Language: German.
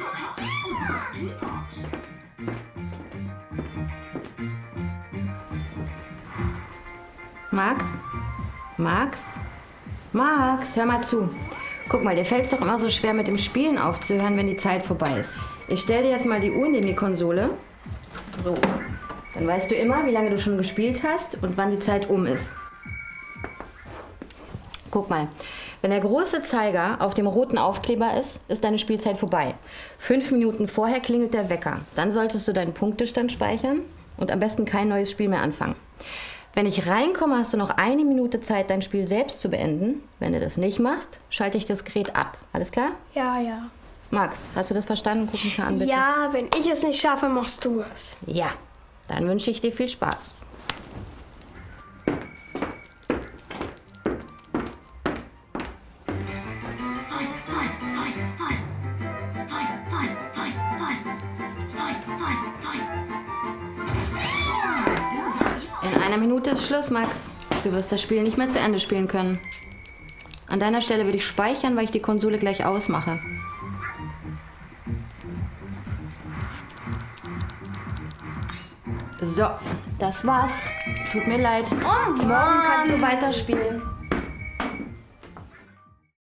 Max? Max? Max, hör mal zu. Guck mal, dir fällt es doch immer so schwer, mit dem Spielen aufzuhören, wenn die Zeit vorbei ist. Ich stell dir jetzt mal die Uhr neben die Konsole. So. Dann weißt du immer, wie lange du schon gespielt hast und wann die Zeit um ist. Guck mal, wenn der große Zeiger auf dem roten Aufkleber ist, ist deine Spielzeit vorbei. 5 Minuten vorher klingelt der Wecker. Dann solltest du deinen Punktestand speichern und am besten kein neues Spiel mehr anfangen. Wenn ich reinkomme, hast du noch 1 Minute Zeit, dein Spiel selbst zu beenden. Wenn du das nicht machst, schalte ich das Gerät ab. Alles klar? Ja, ja. Max, hast du das verstanden? Guck mich mal an, bitte. Ja, wenn ich es nicht schaffe, machst du es. Ja, dann wünsche ich dir viel Spaß. In 1 Minute ist Schluss, Max. Du wirst das Spiel nicht mehr zu Ende spielen können. An deiner Stelle würde ich speichern, weil ich die Konsole gleich ausmache. So, das war's. Tut mir leid. Oh, Morgen kannst du weiterspielen.